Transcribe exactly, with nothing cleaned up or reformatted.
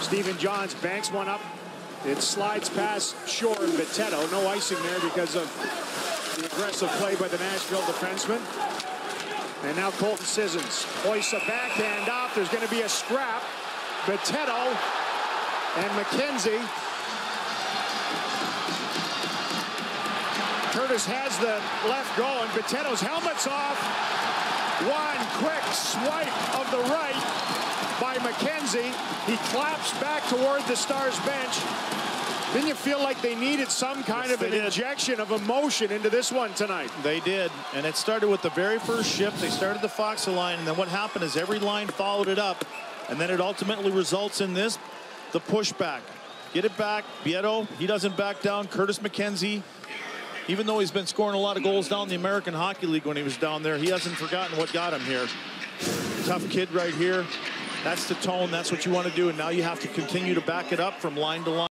Stephen Johns banks one up. It slides past Shore and Bitetto. No icing there because of the aggressive play by the Nashville defenseman. And now Colton Sissons hoists a backhand off. There's going to be a scrap. Bitetto and McKenzie. Curtis has the left going. Bitetto's helmet's off. One quick swipe of the right by McKenzie. He claps back toward the Stars bench. Didn't you feel like they needed some kind yes, of an did. injection of emotion into this one tonight? They did, and it started with the very first shift. They started the Fox line, and then what happened is every line followed it up, and then it ultimately results in this, the pushback. Get it back. Bitetto, he doesn't back down. Curtis McKenzie, even though he's been scoring a lot of goals down in the American Hockey League when he was down there, he hasn't forgotten what got him here. Tough kid right here. That's the tone. That's what you want to do, and now you have to continue to back it up from line to line.